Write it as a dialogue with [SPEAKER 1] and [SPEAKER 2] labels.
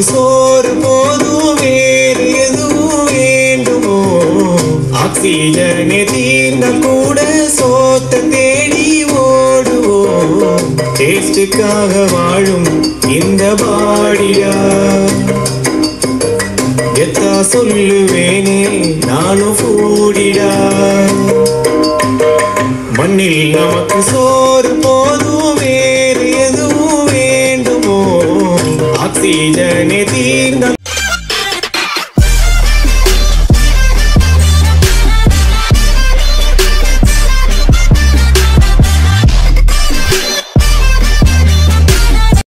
[SPEAKER 1] சோறு போதும் வேறு எதுவும் வேண்டுமோ ஆக்சிஜனே தீர்ந்தால் கூட சோத்த தேடி ஓடுவோம் டேஸ்டுக்காக வாழும் இந்த பாடியா எத்தா சொல்லுவேனே நானும் கூடிடா மண்ணில் நமக்கு சோறு போதும் வேறு எதுவும் வேண்டுமோ ஆக்சிஜனே தீர்ந்த